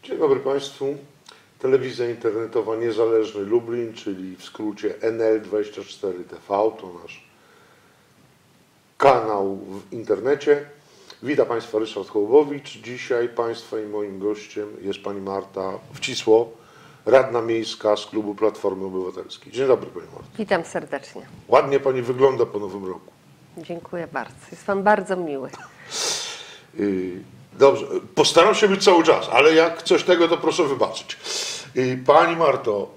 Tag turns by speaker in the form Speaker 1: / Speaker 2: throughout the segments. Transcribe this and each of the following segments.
Speaker 1: Dzień dobry Państwu. Telewizja internetowa Niezależny Lublin, czyli w skrócie NL24TV, to nasz kanał w internecie. Witam Państwa, Ryszard Hołowowicz. Dzisiaj Państwa i moim gościem jest Pani Marta Wcisło, radna miejska z klubu Platformy Obywatelskiej. Dzień dobry Pani Marta.
Speaker 2: Witam serdecznie.
Speaker 1: Ładnie Pani wygląda po nowym roku.
Speaker 2: Dziękuję bardzo. Jest Pan bardzo miły.
Speaker 1: Dobrze, postaram się być cały czas, ale jak coś tego, to proszę wybaczyć. Pani Marto,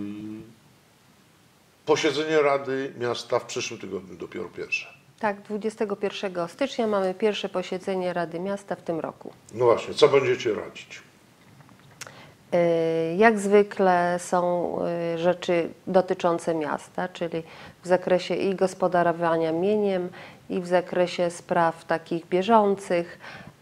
Speaker 1: posiedzenie Rady Miasta w przyszłym tygodniu dopiero pierwsze.
Speaker 2: Tak, 21 stycznia mamy pierwsze posiedzenie Rady Miasta w tym roku.
Speaker 1: No właśnie, co będziecie radzić?
Speaker 2: Jak zwykle są rzeczy dotyczące miasta, czyli w zakresie i gospodarowania mieniem, i w zakresie spraw takich bieżących.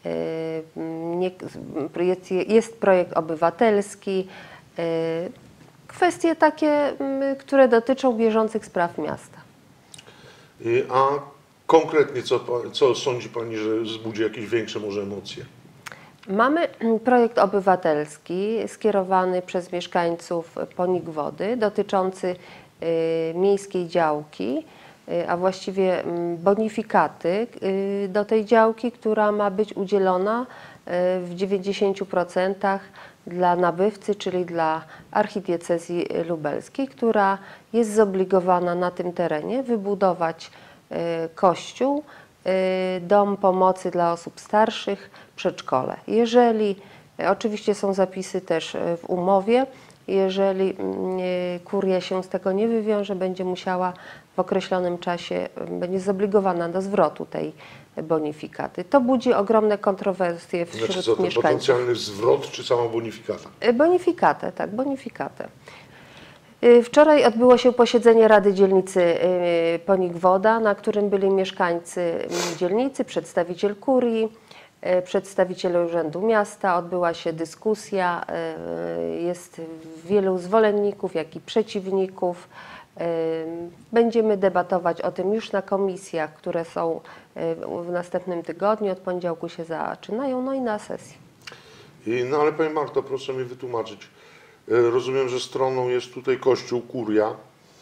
Speaker 2: Jest projekt obywatelski, kwestie takie, które dotyczą bieżących spraw miasta.
Speaker 1: A konkretnie co sądzi Pani, że wzbudzi jakieś większe może emocje?
Speaker 2: Mamy projekt obywatelski skierowany przez mieszkańców Ponikwody dotyczący miejskiej działki, a właściwie bonifikaty do tej działki, która ma być udzielona w 90% dla nabywcy, czyli dla archidiecezji lubelskiej, która jest zobligowana na tym terenie wybudować kościół, dom pomocy dla osób starszych, przedszkole. Jeżeli, oczywiście są zapisy też w umowie, jeżeli kuria się z tego nie wywiąże, będzie musiała w określonym czasie, będzie zobligowana do zwrotu tej bonifikaty. To budzi ogromne kontrowersje wśród mieszkańców.
Speaker 1: Znaczy co, to potencjalny zwrot czy sama bonifikata?
Speaker 2: Bonifikatę, tak, bonifikatę. Wczoraj odbyło się posiedzenie Rady Dzielnicy Ponikwoda, na którym byli mieszkańcy dzielnicy, przedstawiciel kurii, przedstawiciele Urzędu Miasta. Odbyła się dyskusja, jest wielu zwolenników, jak i przeciwników. Będziemy debatować o tym już na komisjach, które są w następnym tygodniu, od poniedziałku się zaczynają, no i na sesji.
Speaker 1: No ale Pani Marto, proszę mi wytłumaczyć. Rozumiem, że stroną jest tutaj kościół, kuria.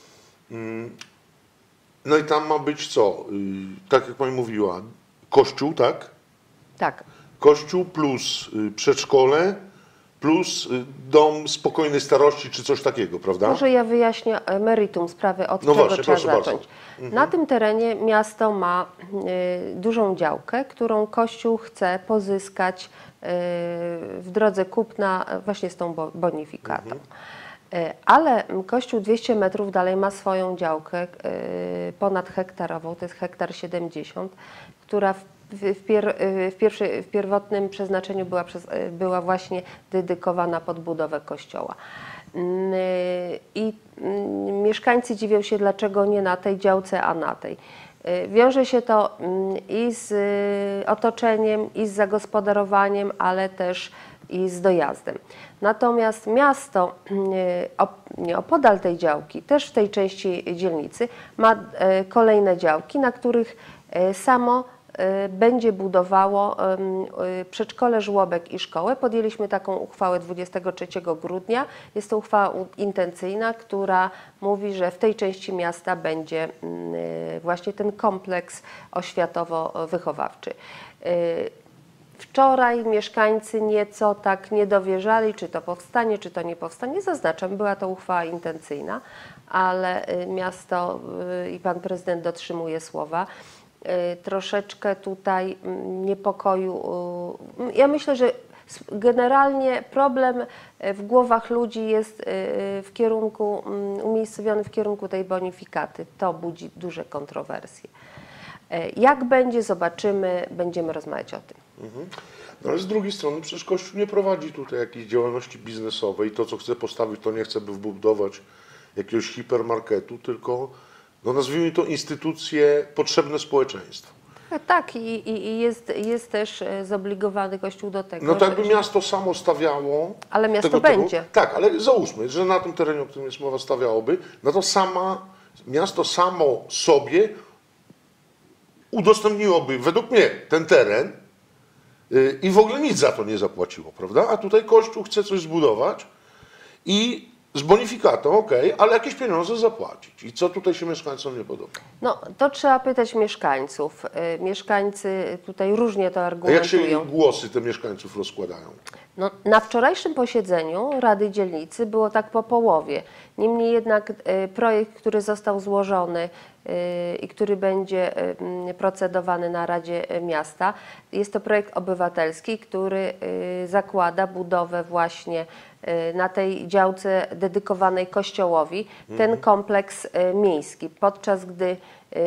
Speaker 1: No i tam ma być co? Tak jak Pani mówiła, kościół, tak?
Speaker 2: Tak.
Speaker 1: Kościół plus przedszkole plus dom spokojnej starości czy coś takiego, prawda?
Speaker 2: Może ja wyjaśnię meritum sprawy, od
Speaker 1: No
Speaker 2: czego
Speaker 1: właśnie,
Speaker 2: trzeba
Speaker 1: proszę
Speaker 2: zacząć.
Speaker 1: bardzo.
Speaker 2: Na tym terenie miasto ma dużą działkę, którą Kościół chce pozyskać w drodze kupna właśnie z tą bonifikatą. Ale Kościół 200 metrów dalej ma swoją działkę ponad hektarową, to jest 1,70 m, która w pierwotnym przeznaczeniu była właśnie dedykowana pod budowę kościoła. I mieszkańcy dziwią się, dlaczego nie na tej działce, a na tej. Wiąże się to i z otoczeniem, i z zagospodarowaniem, ale też i z dojazdem. Natomiast miasto opodal tej działki, też w tej części dzielnicy, ma kolejne działki, na których samo będzie budowało przedszkole, żłobek i szkołę. Podjęliśmy taką uchwałę 23 grudnia. Jest to uchwała intencyjna, która mówi, że w tej części miasta będzie właśnie ten kompleks oświatowo-wychowawczy. Wczoraj mieszkańcy nieco tak nie dowierzali, czy to powstanie, czy to nie powstanie. Zaznaczam, była to uchwała intencyjna, ale miasto i pan prezydent dotrzymuje słowa. Troszeczkę tutaj niepokoju. Ja myślę, że generalnie problem w głowach ludzi jest umiejscowiony w kierunku tej bonifikaty. To budzi duże kontrowersje. Jak będzie, zobaczymy, będziemy rozmawiać o tym.
Speaker 1: No ale z drugiej strony przecież Kościół nie prowadzi tutaj jakiejś działalności biznesowej. To, co chce postawić, to nie chce wybudować jakiegoś hipermarketu, tylko no nazwijmy to instytucje potrzebne społeczeństwu.
Speaker 2: Tak, i jest też zobligowany Kościół do tego.
Speaker 1: No tak by miasto samo stawiało.
Speaker 2: Ale miasto będzie.
Speaker 1: Tak, ale załóżmy, że na tym terenie, o którym jest mowa, stawiałoby, no to miasto samo sobie udostępniłoby, według mnie, ten teren i w ogóle nic za to nie zapłaciło, prawda? A tutaj Kościół chce coś zbudować i z bonifikatą, ale jakieś pieniądze zapłacić. I co tutaj się mieszkańcom nie podoba?
Speaker 2: No, to trzeba pytać mieszkańców. Mieszkańcy tutaj różnie to
Speaker 1: A jak się
Speaker 2: argumentują.
Speaker 1: głosy te mieszkańców rozkładają?
Speaker 2: No, na wczorajszym posiedzeniu Rady Dzielnicy było tak po połowie. Niemniej jednak projekt, który został złożony i który będzie procedowany na Radzie Miasta, jest to projekt obywatelski, który zakłada budowę właśnie na tej działce dedykowanej Kościołowi ten kompleks miejski, podczas gdy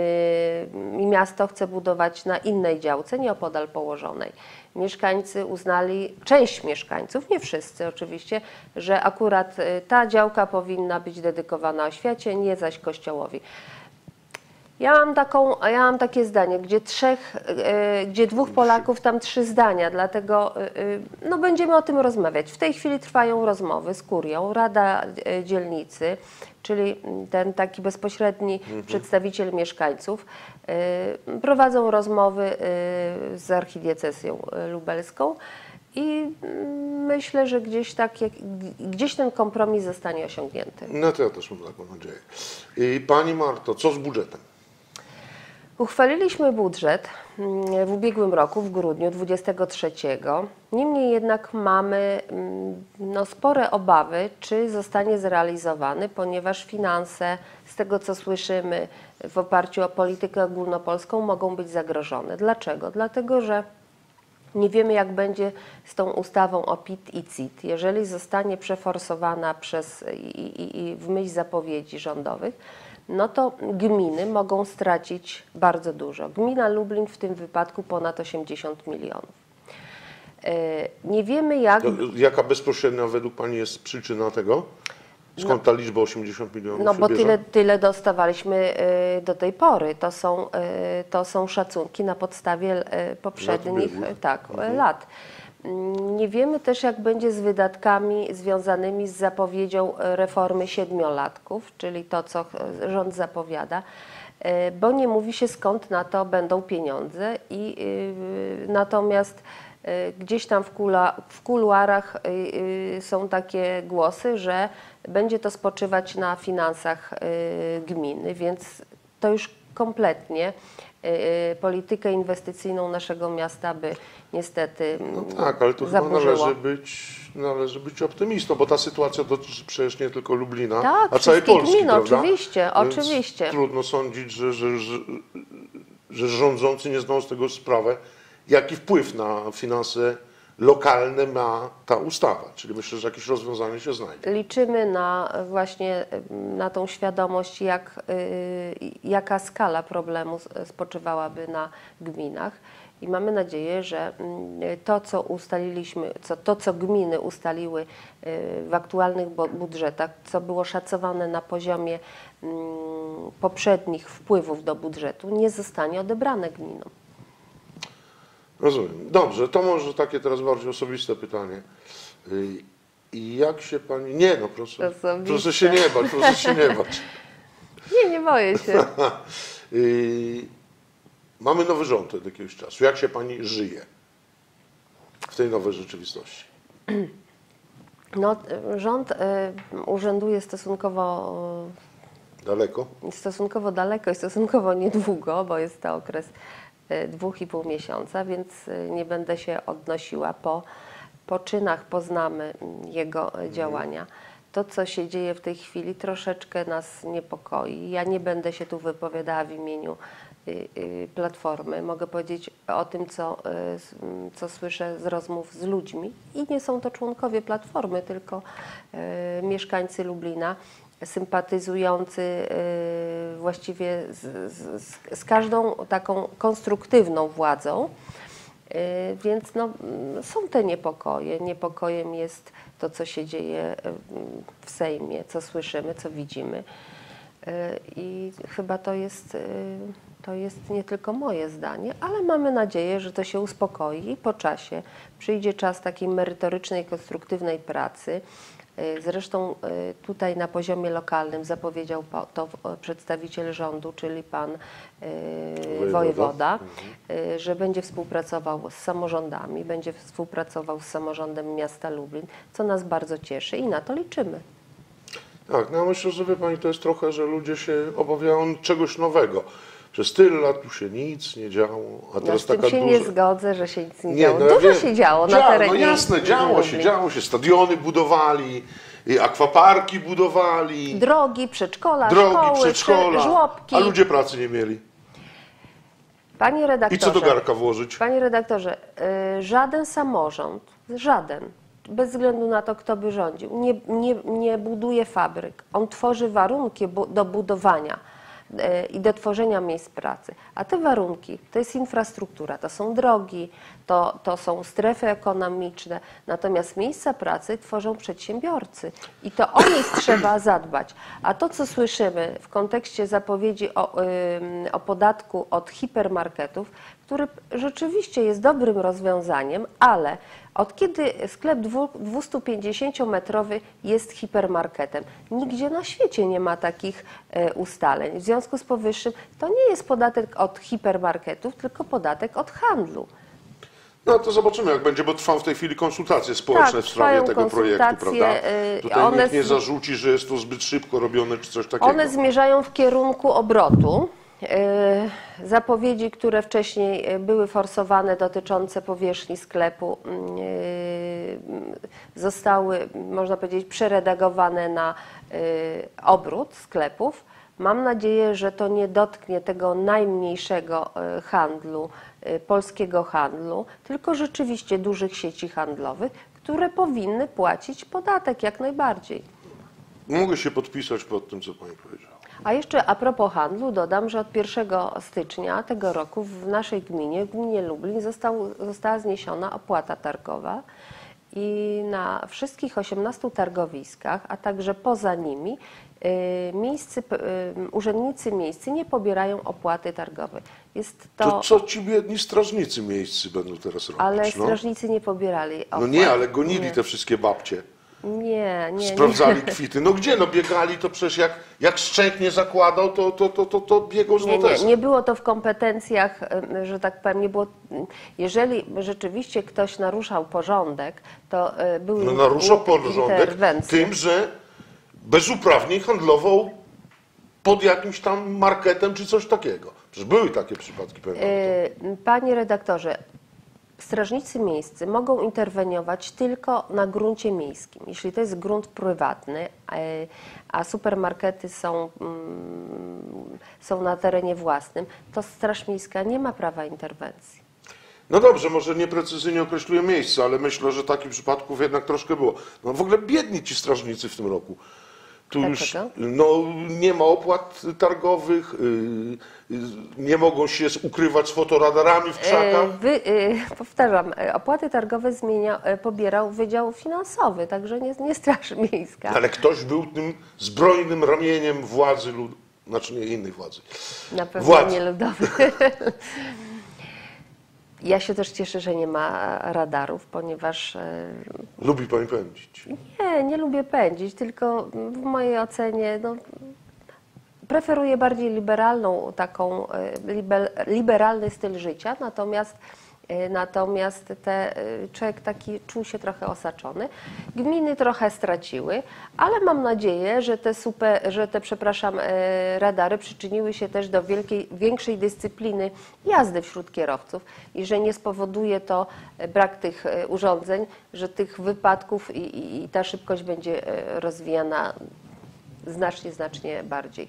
Speaker 2: miasto chce budować na innej działce, nieopodal położonej. Mieszkańcy uznali, część mieszkańców, nie wszyscy oczywiście, że akurat ta działka powinna być dedykowana oświacie, nie zaś Kościołowi. Ja mam takie zdanie, gdzie dwóch Polaków, tam trzy zdania, dlatego no, będziemy o tym rozmawiać. W tej chwili trwają rozmowy z kurią, Rada Dzielnicy, czyli ten taki bezpośredni przedstawiciel mieszkańców, prowadzą rozmowy z archidiecezją lubelską i myślę, że gdzieś ten kompromis zostanie osiągnięty.
Speaker 1: No to ja też mam taką nadzieję. I Pani Marto, co z budżetem?
Speaker 2: Uchwaliliśmy budżet w ubiegłym roku, w grudniu 23. Niemniej jednak mamy no, spore obawy, czy zostanie zrealizowany, ponieważ finanse, z tego co słyszymy, w oparciu o politykę ogólnopolską mogą być zagrożone. Dlaczego? Dlatego, że nie wiemy, jak będzie z tą ustawą o PIT i CIT. Jeżeli zostanie przeforsowana i w myśl zapowiedzi rządowych, no to gminy mogą stracić bardzo dużo. Gmina Lublin w tym wypadku ponad 80 milionów. Nie wiemy jak...
Speaker 1: Jaka bezpośrednia według Pani jest przyczyna tego? Skąd ta liczba 80 milionów
Speaker 2: No bo
Speaker 1: się bierze?
Speaker 2: tyle dostawaliśmy do tej pory. To są szacunki na podstawie poprzednich lat. Nie wiemy też, jak będzie z wydatkami związanymi z zapowiedzią reformy siedmiolatków, czyli to, co rząd zapowiada, bo nie mówi się, skąd na to będą pieniądze. Natomiast gdzieś tam w kuluarach są takie głosy, że będzie to spoczywać na finansach gminy, więc to już kompletnie politykę inwestycyjną naszego miasta by niestety
Speaker 1: No tak, ale tu
Speaker 2: zaburzyło.
Speaker 1: chyba należy być optymistą, bo ta sytuacja dotyczy przecież nie tylko Lublina,
Speaker 2: Tak,
Speaker 1: a całej
Speaker 2: wszystkich
Speaker 1: Polski,
Speaker 2: gmin,
Speaker 1: prawda?
Speaker 2: oczywiście,
Speaker 1: Więc
Speaker 2: oczywiście.
Speaker 1: trudno sądzić, że rządzący nie zdają z tego sprawę, jaki wpływ na finanse lokalne ma ta ustawa. Czyli myślę, że jakieś rozwiązanie się znajdzie.
Speaker 2: Liczymy właśnie na tą świadomość, jaka skala problemu spoczywałaby na gminach. I mamy nadzieję, że to, co ustaliliśmy, co gminy ustaliły w aktualnych budżetach, co było szacowane na poziomie poprzednich wpływów do budżetu, nie zostanie odebrane gminom.
Speaker 1: Rozumiem. Dobrze, to może takie teraz bardziej osobiste pytanie. I jak się Pani... Nie no, proszę się nie bać, proszę się nie bać.
Speaker 2: Nie boję się.
Speaker 1: Mamy nowy rząd od jakiegoś czasu. Jak się Pani żyje w tej nowej rzeczywistości?
Speaker 2: No, rząd urzęduje stosunkowo daleko i stosunkowo niedługo, bo jest to okres 2,5 miesiąca, więc nie będę się odnosiła. Po czynach poznamy jego działania. To, co się dzieje w tej chwili, troszeczkę nas niepokoi. Ja nie będę się tu wypowiadała w imieniu Platformy. Mogę powiedzieć o tym, co słyszę z rozmów z ludźmi. I nie są to członkowie Platformy, tylko mieszkańcy Lublina, sympatyzujący właściwie z każdą taką konstruktywną władzą. Więc no, są te niepokoje. Niepokojem jest to, co się dzieje w Sejmie, co słyszymy, co widzimy. I chyba to jest nie tylko moje zdanie, ale mamy nadzieję, że to się uspokoi i po czasie przyjdzie czas takiej merytorycznej, konstruktywnej pracy. Zresztą tutaj na poziomie lokalnym zapowiedział to przedstawiciel rządu, czyli pan wojewoda, że będzie współpracował z samorządami, będzie współpracował z samorządem miasta Lublin, co nas bardzo cieszy i na to liczymy.
Speaker 1: Tak, no myślę, że wie pani, to jest trochę, że ludzie się obawiają czegoś nowego. Przez tyle lat tu się nic nie działo, a teraz
Speaker 2: Z tym
Speaker 1: taka
Speaker 2: się
Speaker 1: duża...
Speaker 2: nie zgodzę, że się nic nie działo.
Speaker 1: no ja
Speaker 2: Dużo
Speaker 1: wiem.
Speaker 2: się działo na
Speaker 1: No
Speaker 2: terenie.
Speaker 1: jasne, działo się. Stadiony budowali, akwaparki budowali,
Speaker 2: Drogi, przedszkola, szkoły, żłobki.
Speaker 1: a ludzie pracy nie mieli.
Speaker 2: Panie redaktorze,
Speaker 1: I co do garka włożyć?
Speaker 2: Panie redaktorze, żaden samorząd, żaden, bez względu na to, kto by rządził, nie buduje fabryk. On tworzy warunki do budowania i do tworzenia miejsc pracy. A te warunki to jest infrastruktura, to są drogi, to są strefy ekonomiczne, natomiast miejsca pracy tworzą przedsiębiorcy i to o nich trzeba zadbać. A to, co słyszymy w kontekście zapowiedzi o podatku od hipermarketów, który rzeczywiście jest dobrym rozwiązaniem, ale od kiedy sklep 250-metrowy jest hipermarketem? Nigdzie na świecie nie ma takich ustaleń. W związku z powyższym to nie jest podatek od hipermarketów, tylko podatek od handlu.
Speaker 1: No to zobaczymy, jak będzie, bo trwają w tej chwili konsultacje społeczne
Speaker 2: Tak,
Speaker 1: w sprawie tego projektu,
Speaker 2: konsultacje,
Speaker 1: prawda? Tutaj nikt nie
Speaker 2: z-
Speaker 1: zarzuci, że jest to zbyt szybko robione, czy coś takiego.
Speaker 2: One zmierzają w kierunku obrotu. Zapowiedzi, które wcześniej były forsowane dotyczące powierzchni sklepu, zostały, można powiedzieć, przeredagowane na obrót sklepów. Mam nadzieję, że to nie dotknie tego najmniejszego handlu, polskiego handlu, tylko rzeczywiście dużych sieci handlowych, które powinny płacić podatek jak najbardziej.
Speaker 1: Mogę się podpisać pod tym, co pani powiedziała.
Speaker 2: A jeszcze a propos handlu dodam, że od 1 stycznia tego roku w naszej gminie, w gminie Lublin została zniesiona opłata targowa i na wszystkich 18 targowiskach, a także poza nimi urzędnicy miejscy nie pobierają opłaty targowej. Jest
Speaker 1: To co ci biedni strażnicy miejscy będą teraz robić?
Speaker 2: Ale strażnicy nie pobierali opłat.
Speaker 1: No nie, ale gonili
Speaker 2: Nie.
Speaker 1: te wszystkie babcie.
Speaker 2: Nie.
Speaker 1: Sprawdzali kwity. No gdzie? No biegali, to przecież jak szczęk nie zakładał, to biegał z notesem.
Speaker 2: Nie było to w kompetencjach, że tak powiem, nie było. Jeżeli rzeczywiście ktoś naruszał porządek, to były
Speaker 1: No naruszał porządek
Speaker 2: interwencje.
Speaker 1: tym, że bez uprawnień handlował pod jakimś tam marketem czy coś takiego. Przecież były takie przypadki pewnie.
Speaker 2: Panie redaktorze, strażnicy miejscy mogą interweniować tylko na gruncie miejskim. Jeśli to jest grunt prywatny, a supermarkety są na terenie własnym, to Straż Miejska nie ma prawa interwencji.
Speaker 1: No dobrze, może nieprecyzyjnie określuję miejsce, ale myślę, że takich przypadków jednak troszkę było. No w ogóle biedni ci strażnicy w tym roku. Tu już nie ma opłat targowych, nie mogą się ukrywać z fotoradarami w krzakach.
Speaker 2: Powtarzam, opłaty targowe pobierał Wydział Finansowy, także nie Straż Miejska.
Speaker 1: Ale ktoś był tym zbrojnym ramieniem władzy, znaczy nie innej władzy.
Speaker 2: Na pewno
Speaker 1: Władzy.
Speaker 2: nie ludowych. Ja się też cieszę, że nie ma radarów, ponieważ
Speaker 1: Lubi pani pędzić.
Speaker 2: nie lubię pędzić, tylko w mojej ocenie preferuję bardziej liberalny styl życia, natomiast człowiek taki czuł się trochę osaczony. Gminy trochę straciły, ale mam nadzieję, że te radary przyczyniły się też do większej dyscypliny jazdy wśród kierowców i że nie spowoduje to brak tych urządzeń, że tych wypadków i ta szybkość będzie rozwijana znacznie bardziej.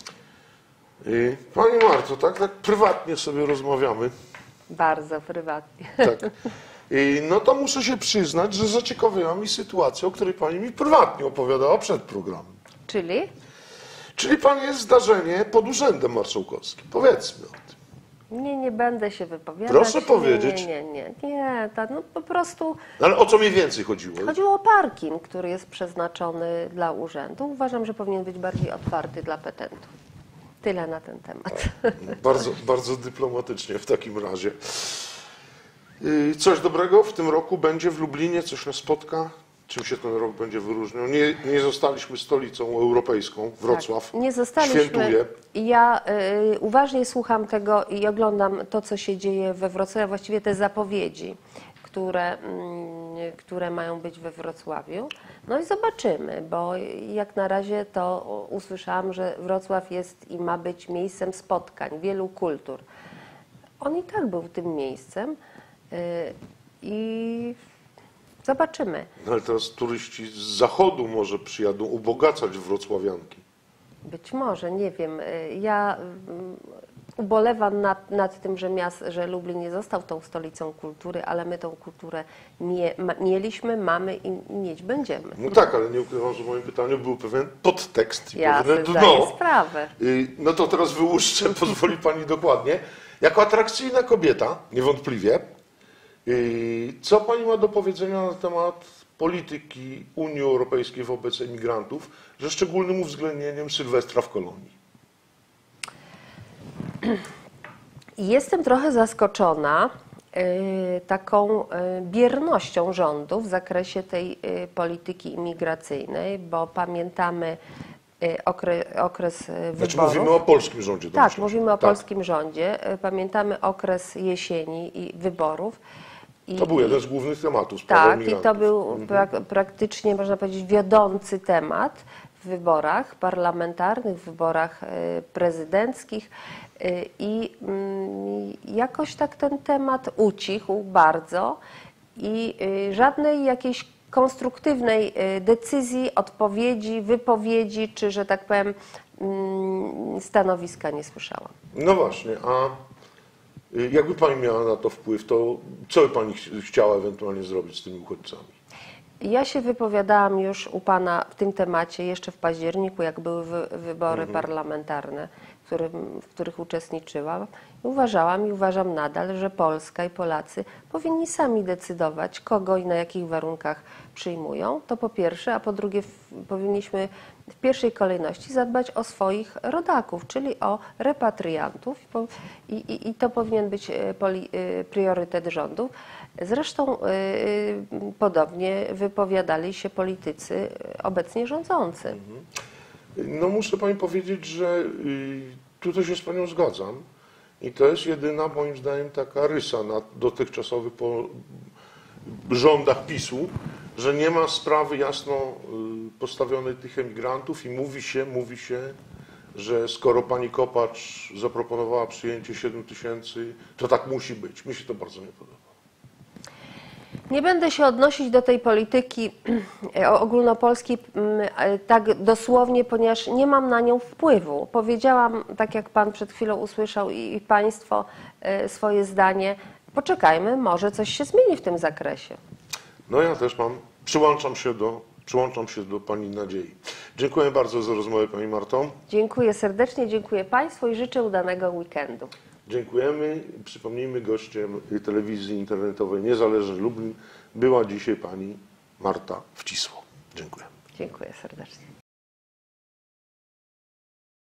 Speaker 1: Pani Marto, tak prywatnie sobie rozmawiamy.
Speaker 2: Bardzo prywatnie.
Speaker 1: Tak. No to muszę się przyznać, że zaciekawiła mi sytuacja, o której pani mi prywatnie opowiadała przed programem.
Speaker 2: Czyli?
Speaker 1: Czyli pani jest zdarzenie pod Urzędem Marszałkowskim. Powiedzmy o tym.
Speaker 2: Nie będę się wypowiadać.
Speaker 1: Proszę powiedzieć.
Speaker 2: Nie, po prostu
Speaker 1: Ale o co mniej więcej chodziło?
Speaker 2: chodziło o parking, który jest przeznaczony dla urzędu. Uważam, że powinien być bardziej otwarty dla petentów. Tyle na ten temat.
Speaker 1: Bardzo dyplomatycznie w takim razie. Coś dobrego w tym roku będzie w Lublinie? Coś nas spotka? Czym się ten rok będzie wyróżniał? Nie zostaliśmy stolicą europejską, Wrocław
Speaker 2: Tak, nie zostaliśmy.
Speaker 1: świętuje.
Speaker 2: Ja uważnie słucham tego i oglądam to, co się dzieje we Wrocławiu, właściwie te zapowiedzi, które mają być we Wrocławiu. No i zobaczymy, bo jak na razie to usłyszałam, że Wrocław jest i ma być miejscem spotkań wielu kultur. On i tak był tym miejscem i zobaczymy.
Speaker 1: No ale teraz turyści z zachodu może przyjadą ubogacać wrocławianki.
Speaker 2: Być może, nie wiem. Ja ubolewam nad tym, że Lublin nie został tą stolicą kultury, ale my tą kulturę mieliśmy, mamy i mieć będziemy.
Speaker 1: No tak, ale nie ukrywam, że w moim pytaniu był pewien podtekst i
Speaker 2: Ja
Speaker 1: pewne
Speaker 2: sobie
Speaker 1: dno.
Speaker 2: zdaję sprawę.
Speaker 1: No to teraz wyłuszczę, pozwoli Pani dokładnie. Jako atrakcyjna kobieta, niewątpliwie, co Pani ma do powiedzenia na temat polityki Unii Europejskiej wobec emigrantów, ze szczególnym uwzględnieniem Sylwestra w Kolonii?
Speaker 2: Jestem trochę zaskoczona taką biernością rządu w zakresie tej polityki imigracyjnej, bo pamiętamy okres
Speaker 1: Znaczy
Speaker 2: wyborów.
Speaker 1: mówimy o polskim rządzie.
Speaker 2: Tak,
Speaker 1: domyślam się.
Speaker 2: mówimy o
Speaker 1: Tak.
Speaker 2: polskim rządzie. Pamiętamy okres jesieni i wyborów.
Speaker 1: To był jeden z głównych tematów sprawy
Speaker 2: Tak, i
Speaker 1: emigrantów.
Speaker 2: to był praktycznie, można powiedzieć, wiodący temat w wyborach parlamentarnych, w wyborach prezydenckich i jakoś tak ten temat ucichł bardzo i żadnej jakiejś konstruktywnej decyzji, odpowiedzi, wypowiedzi, czy, że tak powiem, stanowiska nie słyszałam.
Speaker 1: No właśnie, a jakby Pani miała na to wpływ, to co by Pani chciała ewentualnie zrobić z tymi uchodźcami?
Speaker 2: Ja się wypowiadałam już u Pana w tym temacie jeszcze w październiku, jak były wybory parlamentarne, w których uczestniczyłam. I uważałam i uważam nadal, że Polska i Polacy powinni sami decydować, kogo i na jakich warunkach przyjmują. To po pierwsze, a po drugie powinniśmy w pierwszej kolejności zadbać o swoich rodaków, czyli o repatriantów i to powinien być priorytet rządu. Zresztą podobnie wypowiadali się politycy obecnie rządzący.
Speaker 1: No muszę Pani powiedzieć, że tutaj się z Panią zgadzam i to jest jedyna moim zdaniem taka rysa na dotychczasowych rządach PiS-u, że nie ma sprawy jasno postawionej tych emigrantów i mówi się, że skoro Pani Kopacz zaproponowała przyjęcie 7 000, to tak musi być. Mi się to bardzo nie podoba.
Speaker 2: Nie będę się odnosić do tej polityki ogólnopolskiej tak dosłownie, ponieważ nie mam na nią wpływu. Powiedziałam, tak jak Pan przed chwilą usłyszał i Państwo swoje zdanie. Poczekajmy, może coś się zmieni w tym zakresie.
Speaker 1: No ja też przyłączam się do Pani nadziei. Dziękuję bardzo za rozmowę Pani Marto.
Speaker 2: Dziękuję serdecznie, dziękuję Państwu i życzę udanego weekendu.
Speaker 1: Dziękujemy. Przypomnijmy, gościem telewizji internetowej Niezależny Lublin była dzisiaj Pani Marta Wcisło. Dziękuję.
Speaker 2: Dziękuję serdecznie.